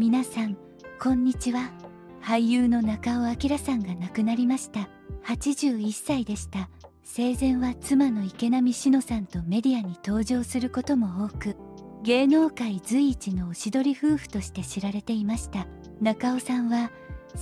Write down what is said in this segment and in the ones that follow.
皆さん、こんにちは。俳優の中尾明さんが亡くなりました。81歳でした。生前は妻の池波志乃さんとメディアに登場することも多く、芸能界随一のおしどり夫婦として知られていました。中尾さんは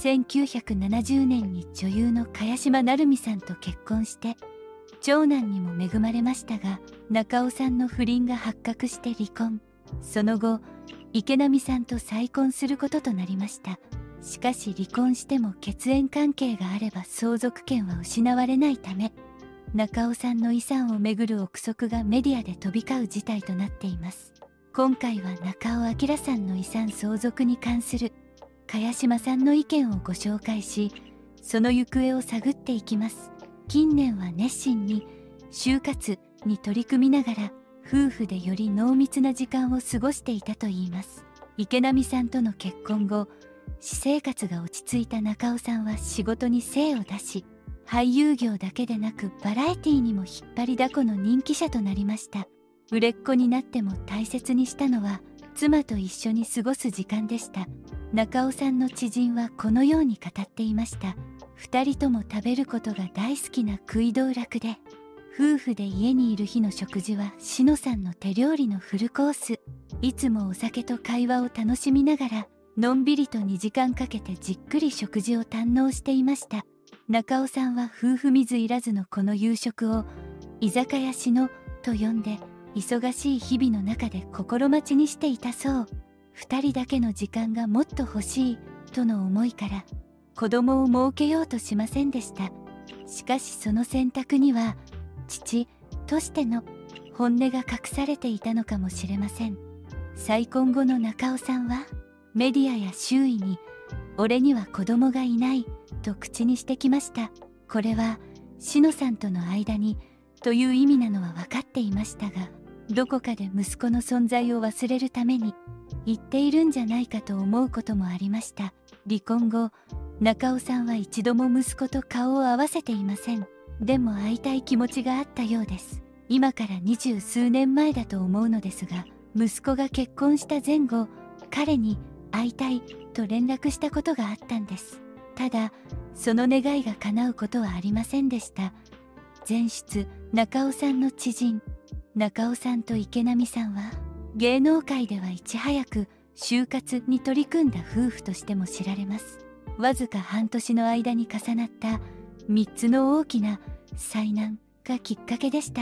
1970年に女優の茅島成美さんと結婚して長男にも恵まれましたが、中尾さんの不倫が発覚して離婚。その後池波さんと再婚することとなりました。しかし離婚しても血縁関係があれば相続権は失われないため、中尾さんの遺産をめぐる憶測がメディアで飛び交う事態となっています。今回は中尾明さんの遺産相続に関する茅島さんの意見をご紹介し、その行方を探っていきます。近年は熱心に就活に取り組みながら夫婦でより濃密な時間を過ごしていたといいます。池波さんとの結婚後、私生活が落ち着いた中尾さんは仕事に精を出し、俳優業だけでなくバラエティにも引っ張りだこの人気者となりました。売れっ子になっても大切にしたのは妻と一緒に過ごす時間でした。中尾さんの知人はこのように語っていました。2人とも食べることが大好きな食い道楽で、夫婦で家にいる日の食事は志乃さんの手料理のフルコース。いつもお酒と会話を楽しみながらのんびりと2時間かけてじっくり食事を堪能していました。中尾さんは夫婦水入らずのこの夕食を居酒屋志乃と呼んで、忙しい日々の中で心待ちにしていたそう。2人だけの時間がもっと欲しいとの思いから子供を設けようとしませんでした。しかしその選択には父としての本音が隠されていたのかもしれません。再婚後の中尾さんはメディアや周囲に俺には子供がいないと口にしてきました。これは志乃さんとの間にという意味なのは分かっていましたが、どこかで息子の存在を忘れるために言っているんじゃないかと思うこともありました。離婚後、中尾さんは一度も息子と顔を合わせていません。でも会いたい気持ちがあったようです。今から20数年前だと思うのですが、息子が結婚した前後、彼に会いたいと連絡したことがあったんです。ただその願いが叶うことはありませんでした。前出中尾さんの知人、中尾さんと池波さんは芸能界ではいち早く就活に取り組んだ夫婦としても知られます。わずか半年の間に重なった3つの大きな災難がきっかけでした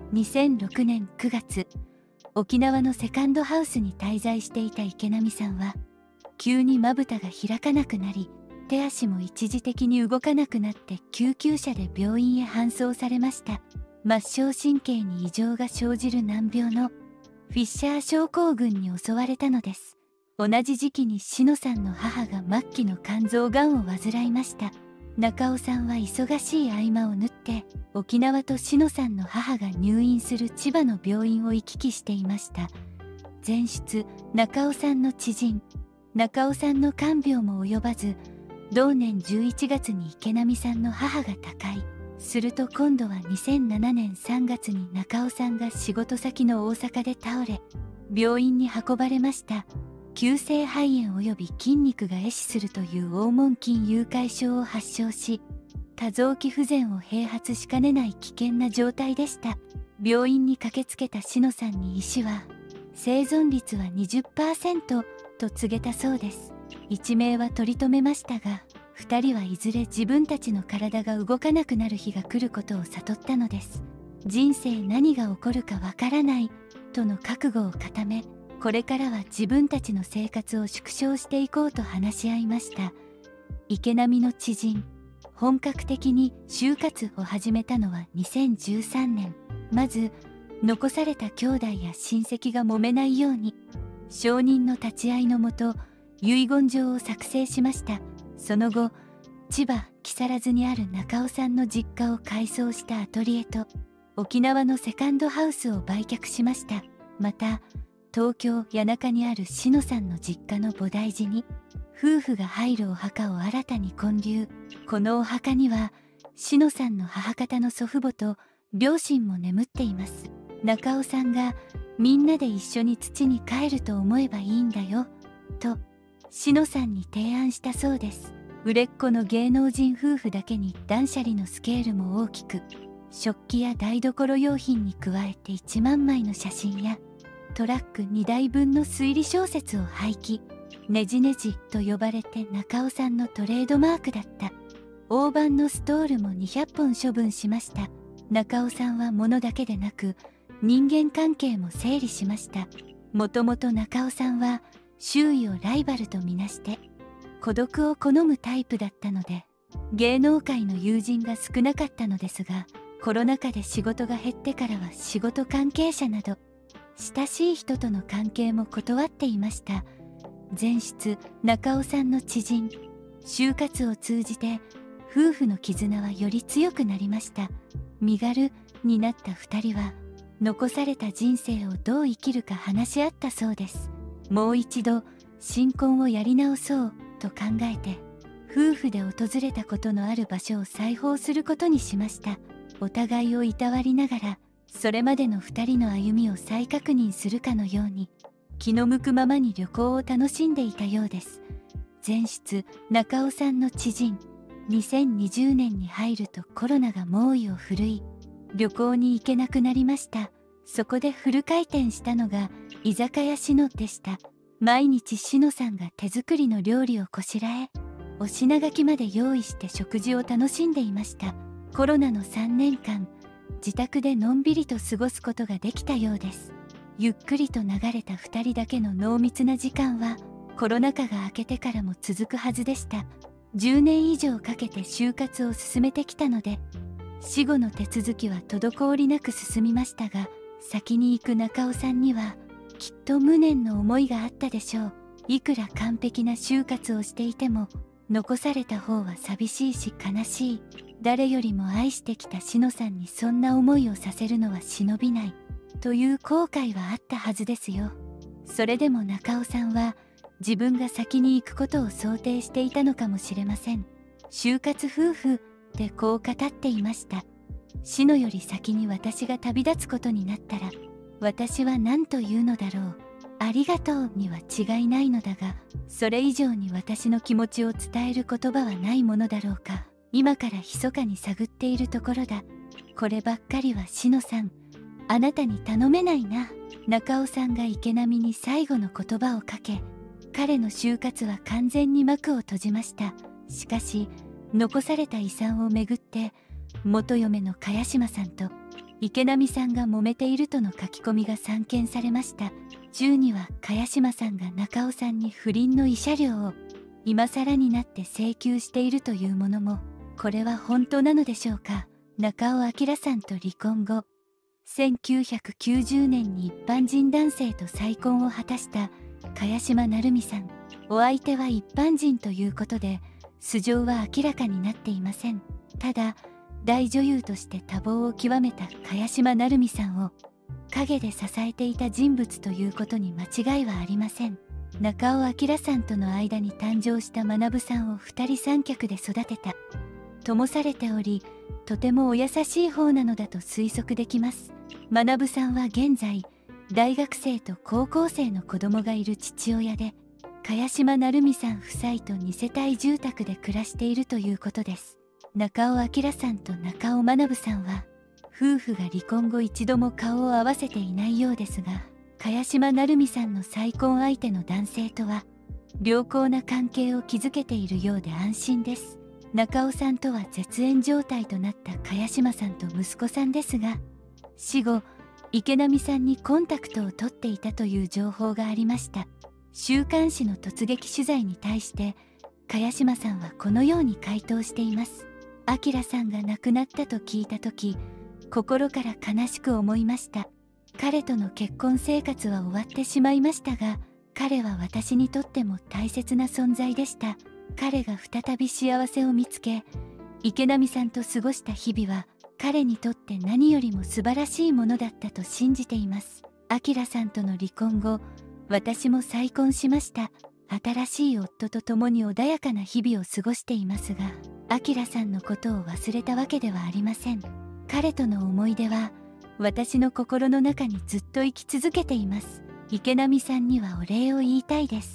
。2006年9月、沖縄のセカンドハウスに滞在していた池波さんは急にまぶたが開かなくなり、手足も一時的に動かなくなって救急車で病院へ搬送されました。末梢神経に異常が生じる難病のフィッシャー症候群に襲われたのです。同じ時期に志乃さんの母が末期の肝臓がんを患いました。中尾さんは忙しい合間を縫って沖縄と志乃さんの母が入院する千葉の病院を行き来していました。前出中尾さんの知人、中尾さんの看病も及ばず、同年11月に池波さんの母が他界。すると今度は2007年3月に中尾さんが仕事先の大阪で倒れ病院に運ばれました。急性肺炎及び筋肉が壊死するという黄門筋誘拐症を発症し、多臓器不全を併発しかねない危険な状態でした。病院に駆けつけた志乃さんに医師は生存率は 20% と告げたそうです。一命は取り留めましたが、2人はいずれ自分たちの体が動かなくなる日が来ることを悟ったのです。人生何が起こるかわからないとの覚悟を固め、これからは自分たちの生活を縮小していこうと話し合いました。池波の知人、本格的に就活を始めたのは2013年。まず残された兄弟や親戚が揉めないように証人の立ち会いのもと遺言状を作成しました。その後、千葉木更津にある中尾さんの実家を改装したアトリエと沖縄のセカンドハウスを売却しました。また東京谷中にある志乃さんの実家の菩提寺に夫婦が入るお墓を新たに建立。このお墓には志乃さんの母方の祖父母と両親も眠っています。中尾さんがみんなで一緒に土に帰ると思えばいいんだよとしのさんに提案したそうです。売れっ子の芸能人夫婦だけに断捨離のスケールも大きく、食器や台所用品に加えて1万枚の写真やトラック2台分の推理小説を廃棄。ねじねじと呼ばれて中尾さんのトレードマークだった大判のストールも200本処分しました。中尾さんは物だけでなく人間関係も整理しました。もともと中尾さんは周囲をライバルとみなして孤独を好むタイプだったので、芸能界の友人が少なかったのですが、コロナ禍で仕事が減ってからは仕事関係者など親しい人との関係も断っていました。前室中尾さんの知人就活を通じて夫婦の絆はより強くなりました。身軽になった2人は残された人生をどう生きるか話し合ったそうです。もう一度新婚をやり直そうと考えて、夫婦で訪れたことのある場所を再訪することにしました。お互いをいたわりながらそれまでの2人の歩みを再確認するかのように気の向くままに旅行を楽しんでいたようです。前室中尾さんの知人、2020年に入るとコロナが猛威を振るい旅行に行けなくなりました。そこでフル回転したのが居酒屋しのでした。毎日しのさんが手作りの料理をこしらえ、お品書きまで用意して食事を楽しんでいました。コロナの3年間自宅でのんびりと過ごすことができたようです。ゆっくりと流れた2人だけの濃密な時間はコロナ禍が明けてからも続くはずでした。10年以上かけて就活を進めてきたので、死後の手続きは滞りなく進みましたが、先に行く中尾さんにはきっと無念の思いがあったでしょう。いくら完璧な就活をしていても残された方は寂しいし悲しい。誰よりも愛してきたしのさんにそんな思いをさせるのは忍びないという後悔はあったはずですよ。それでも中尾さんは自分が先に行くことを想定していたのかもしれません。就活夫婦でこう語っていました。死のより先に私が旅立つことになったら私は何と言うのだろう。ありがとうには違いないのだが、それ以上に私の気持ちを伝える言葉はないものだろうか。今から密かに探っているところだ。こればっかりはしのさん、あなたに頼めないな。中尾さんが池波に最後の言葉をかけ、彼の就活は完全に幕を閉じました。しかし残された遺産をめぐって元嫁の茅島さんと池波さんが揉めているとの書き込みが散見されました。10には茅島さんが中尾さんに不倫の慰謝料を今更になって請求しているというものも、これは本当なのでしょうか。中尾明さんと離婚後、1990年に一般人男性と再婚を果たした茅島成美さん。お相手は一般人ということで素性は明らかになっていません。ただ大女優として多忙を極めた茅島成美さんを陰で支えていた人物ということに間違いはありません。中尾明さんとの間に誕生した学さんを二人三脚で育てたともされており、とてもお優しい方なのだと推測できます。学さんは現在大学生と高校生の子供がいる父親で、茅島成美さん夫妻と2世帯住宅で暮らしているということです。中尾明さんと中尾学さんは夫婦が離婚後一度も顔を合わせていないようですが、茅島成美さんの再婚相手の男性とは良好な関係を築けているようで安心です。中尾さんとは絶縁状態となった茅島さんと息子さんですが、死後池波さんにコンタクトを取っていたという情報がありました。週刊誌の突撃取材に対して茅島さんはこのように回答しています。明さんが亡くなったと聞いた時、心から悲しく思いました。彼との結婚生活は終わってしまいましたが、彼は私にとっても大切な存在でした。彼が再び幸せを見つけ、池波さんと過ごした日々は彼にとって何よりも素晴らしいものだったと信じています。明さんとの離婚後、私も再婚しました。新しい夫と共に穏やかな日々を過ごしていますが、明さんのことを忘れたわけではありません。彼との思い出は私の心の中にずっと生き続けています。池波さんにはお礼を言いたいです。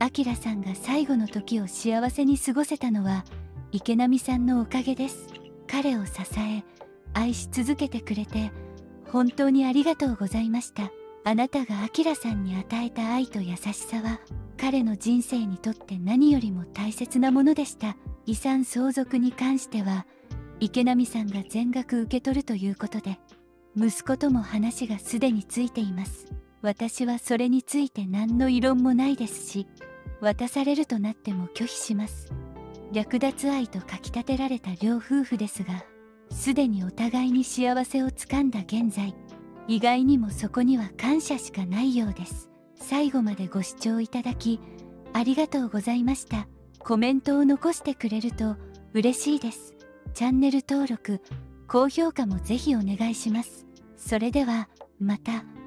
明さんが最後の時を幸せに過ごせたのは池波さんのおかげです。彼を支え愛し続けてくれて本当にありがとうございました。あなたが明さんに与えた愛と優しさは彼の人生にとって何よりも大切なものでした。遺産相続に関しては池波さんが全額受け取るということで、息子とも話がすでについています。私はそれについて何の異論もないですし、渡されるとなっても拒否します。略奪愛とかきたてられた両夫婦ですが、すでにお互いに幸せをつかんだ現在、意外にもそこには感謝しかないようです。最後までご視聴いただきありがとうございました。コメントを残してくれると嬉しいです。チャンネル登録、高評価もぜひお願いします。それではまた。